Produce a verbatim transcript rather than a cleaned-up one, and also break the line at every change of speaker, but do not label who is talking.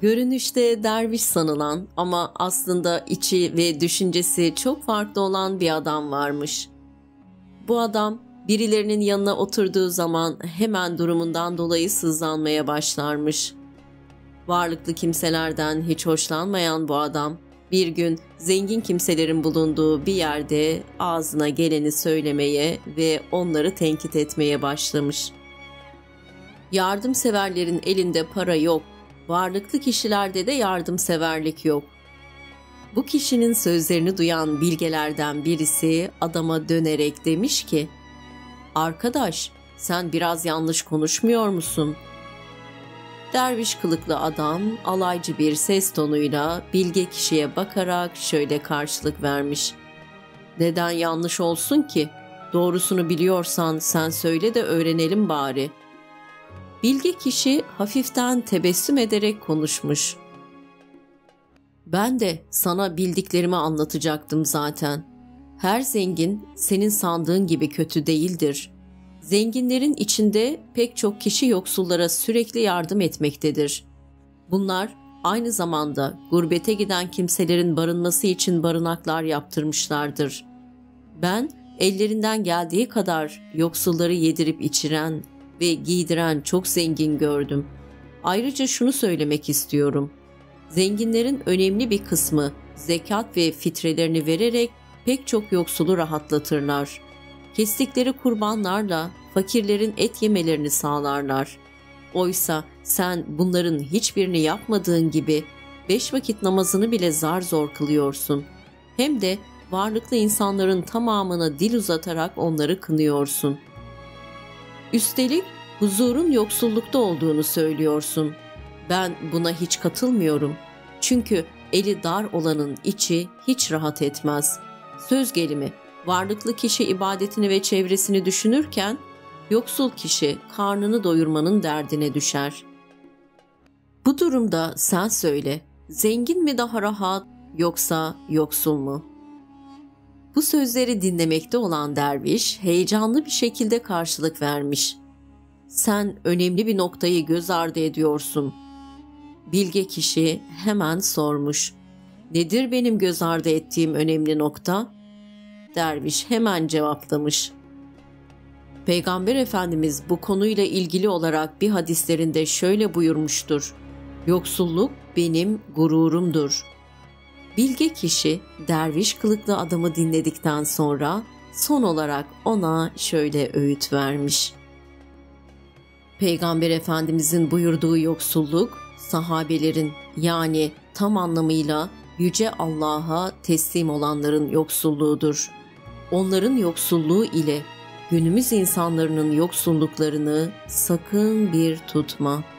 Görünüşte derviş sanılan ama aslında içi ve düşüncesi çok farklı olan bir adam varmış. Bu adam birilerinin yanına oturduğu zaman hemen durumundan dolayı sızlanmaya başlarmış. Varlıklı kimselerden hiç hoşlanmayan bu adam bir gün zengin kimselerin bulunduğu bir yerde ağzına geleni söylemeye ve onları tenkit etmeye başlamış. Yardımseverlerin elinde para yok, varlıklı kişilerde de yardımseverlik yok. Bu kişinin sözlerini duyan bilgelerden birisi adama dönerek demiş ki, "Arkadaş, sen biraz yanlış konuşmuyor musun?" Derviş kılıklı adam alaycı bir ses tonuyla bilge kişiye bakarak şöyle karşılık vermiş. "Neden yanlış olsun ki? Doğrusunu biliyorsan sen söyle de öğrenelim bari." Bilge kişi hafiften tebessüm ederek konuşmuş. "Ben de sana bildiklerimi anlatacaktım zaten. Her zengin senin sandığın gibi kötü değildir. Zenginlerin içinde pek çok kişi yoksullara sürekli yardım etmektedir. Bunlar aynı zamanda gurbete giden kimselerin barınması için barınaklar yaptırmışlardır. Ben ellerinden geldiği kadar yoksulları yedirip içiren ve giydiren çok zengin gördüm. Ayrıca şunu söylemek istiyorum. Zenginlerin önemli bir kısmı zekat ve fitrelerini vererek pek çok yoksulu rahatlatırlar. Kestikleri kurbanlarla fakirlerin et yemelerini sağlarlar. Oysa sen bunların hiçbirini yapmadığın gibi beş vakit namazını bile zar zor kılıyorsun. Hem de varlıklı insanların tamamına dil uzatarak onları kınıyorsun. Üstelik huzurun yoksullukta olduğunu söylüyorsun. Ben buna hiç katılmıyorum. Çünkü eli dar olanın içi hiç rahat etmez. Söz gelimi, varlıklı kişi ibadetini ve çevresini düşünürken, yoksul kişi karnını doyurmanın derdine düşer. Bu durumda sen söyle, zengin mi daha rahat yoksa yoksul mu?" Bu sözleri dinlemekte olan derviş heyecanlı bir şekilde karşılık vermiş. "Sen önemli bir noktayı göz ardı ediyorsun." Bilge kişi hemen sormuş. "Nedir benim göz ardı ettiğim önemli nokta?" Derviş hemen cevaplamış. "Peygamber Efendimiz bu konuyla ilgili olarak bir hadislerinde şöyle buyurmuştur. Yoksulluk benim gururumdur." Bilge kişi derviş kılıklı adamı dinledikten sonra son olarak ona şöyle öğüt vermiş. Peygamber Efendimizin buyurduğu yoksulluk, sahabelerin yani tam anlamıyla Yüce Allah'a teslim olanların yoksulluğudur. Onların yoksulluğu ile günümüz insanlarının yoksulluklarını sakın bir tutma.